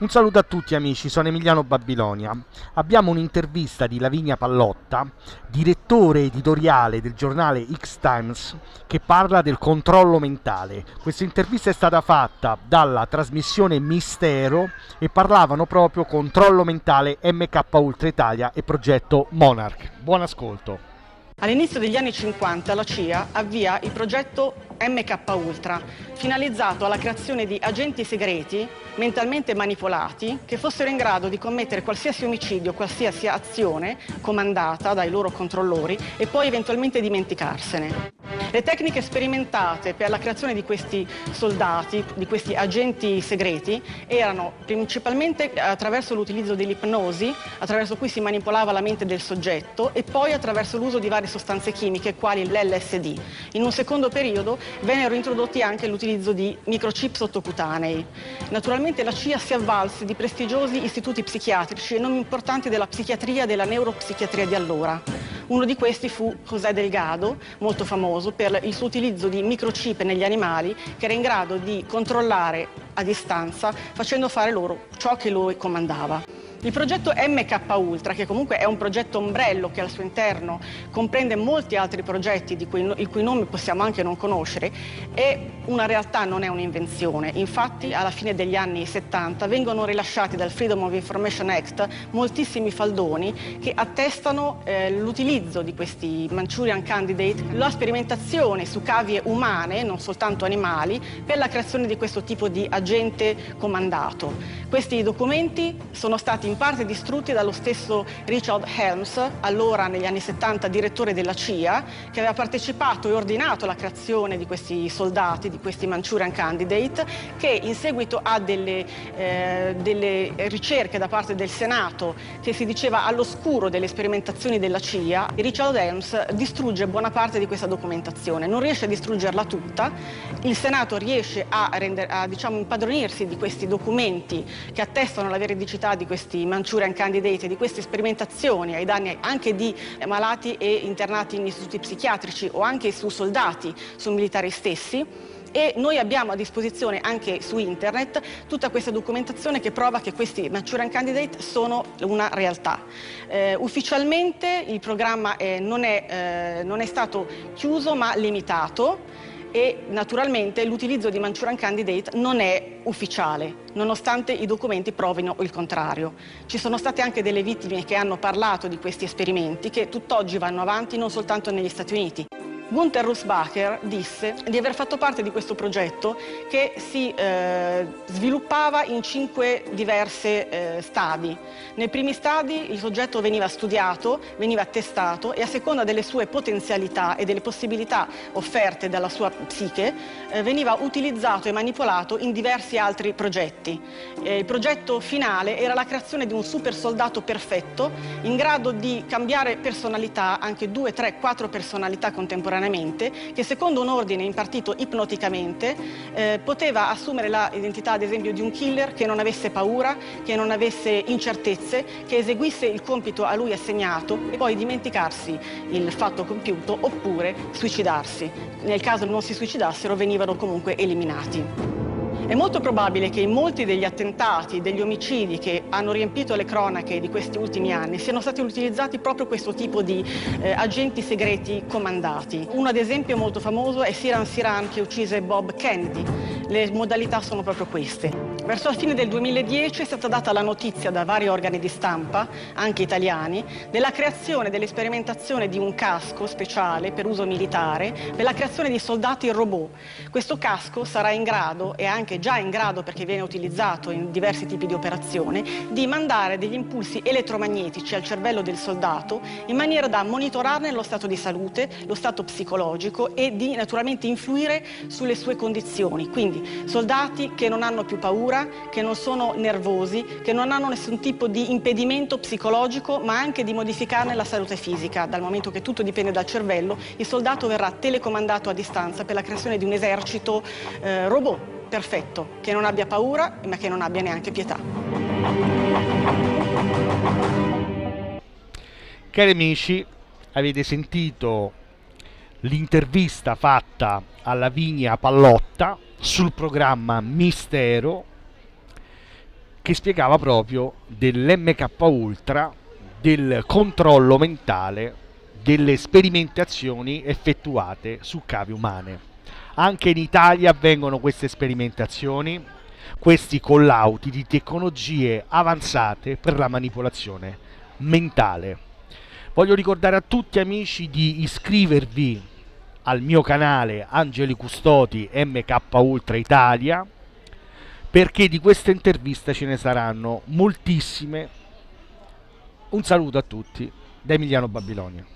Un saluto a tutti amici, sono Emiliano Babilonia. Abbiamo un'intervista di Lavinia Pallotta, direttore editoriale del giornale X-Times, che parla del controllo mentale. Questa intervista è stata fatta dalla trasmissione Mistero e parlavano proprio controllo mentale MK Ultra Italia e progetto Monarch. Buon ascolto. All'inizio degli anni 50 la CIA avvia il progetto MK Ultra, finalizzato alla creazione di agenti segreti mentalmente manipolati che fossero in grado di commettere qualsiasi omicidio, qualsiasi azione comandata dai loro controllori e poi eventualmente dimenticarsene. Le tecniche sperimentate per la creazione di questi soldati, di questi agenti segreti, erano principalmente attraverso l'utilizzo dell'ipnosi, attraverso cui si manipolava la mente del soggetto, e poi attraverso l'uso di varie sostanze chimiche quali l'LSD. In un secondo periodo vennero introdotti anche l'utilizzo di microchip sottocutanei. Naturalmente la CIA si avvalse di prestigiosi istituti psichiatrici e nomi importanti della psichiatria e della neuropsichiatria di allora. Uno di questi fu José Delgado, molto famoso per il suo utilizzo di microchip negli animali, che era in grado di controllare a distanza, facendo fare loro ciò che lui comandava. Il progetto MK Ultra, che comunque è un progetto ombrello che al suo interno comprende molti altri progetti il cui nome possiamo anche non conoscere, è una realtà, non è un'invenzione. Infatti alla fine degli anni 70 vengono rilasciati dal Freedom of Information Act moltissimi faldoni che attestano l'utilizzo di questi Manchurian Candidate, la sperimentazione su cavie umane, non soltanto animali, per la creazione di questo tipo di agente comandato. Questi documenti sono stati in parte distrutti dallo stesso Richard Helms, allora negli anni 70 direttore della CIA, che aveva partecipato e ordinato la creazione di questi soldati, di questi Manchurian Candidate, che in seguito a delle ricerche da parte del Senato, che si diceva all'oscuro delle sperimentazioni della CIA, Richard Helms distrugge buona parte di questa documentazione. Non riesce a distruggerla tutta, il Senato riesce a impadronirsi di questi documenti che attestano la veridicità di questi Manchurian Candidate, di queste sperimentazioni ai danni anche di malati e internati in istituti psichiatrici o anche su soldati, su militari stessi. E noi abbiamo a disposizione anche su internet tutta questa documentazione che prova che questi Manchurian Candidate sono una realtà. Ufficialmente il programma non è stato chiuso ma limitato, e naturalmente l'utilizzo di Manchurian Candidate non è ufficiale, nonostante i documenti provino il contrario. Ci sono state anche delle vittime che hanno parlato di questi esperimenti che tutt'oggi vanno avanti non soltanto negli Stati Uniti. Gunther Russbacher disse di aver fatto parte di questo progetto che si sviluppava in 5 diverse stadi. Nei primi stadi il soggetto veniva studiato, veniva testato e a seconda delle sue potenzialità e delle possibilità offerte dalla sua psiche veniva utilizzato e manipolato in diversi altri progetti. Il progetto finale era la creazione di un super soldato perfetto in grado di cambiare personalità, anche 2, 3, 4 personalità contemporaneamente, che secondo un ordine impartito ipnoticamente poteva assumere l'identità ad esempio di un killer che non avesse paura, che non avesse incertezze, che eseguisse il compito a lui assegnato e poi dimenticarsi il fatto compiuto oppure suicidarsi. Nel caso non si suicidassero venivano comunque eliminati. È molto probabile che in molti degli attentati, degli omicidi che hanno riempito le cronache di questi ultimi anni siano stati utilizzati proprio questo tipo di agenti segreti comandati. Uno ad esempio molto famoso è Sirhan Sirhan, che uccise Bob Kennedy. Le modalità sono proprio queste. Verso la fine del 2010 è stata data la notizia da vari organi di stampa, anche italiani, della creazione, dell'esperimentazione di un casco speciale per uso militare per la creazione di soldati robot. Questo casco sarà in grado, e anche già in grado perché viene utilizzato in diversi tipi di operazione, di mandare degli impulsi elettromagnetici al cervello del soldato in maniera da monitorarne lo stato di salute, lo stato psicologico e di naturalmente influire sulle sue condizioni. Quindi soldati che non hanno più paura, che non sono nervosi, che non hanno nessun tipo di impedimento psicologico, ma anche di modificarne la salute fisica. Dal momento che tutto dipende dal cervello, il soldato verrà telecomandato a distanza per la creazione di un esercito robot perfetto, che non abbia paura ma che non abbia neanche pietà. Cari amici, avete sentito l'intervista fatta a Lavinia Pallotta sul programma Mistero, che spiegava proprio dell'MK Ultra, del controllo mentale, delle sperimentazioni effettuate su cave umane. Anche in Italia avvengono queste sperimentazioni, questi collauti di tecnologie avanzate per la manipolazione mentale. Voglio ricordare a tutti amici di iscrivervi al mio canale Angeli Custoti MK Ultra Italia, perché di queste interviste ce ne saranno moltissime. Un saluto a tutti da Emiliano Babilonia.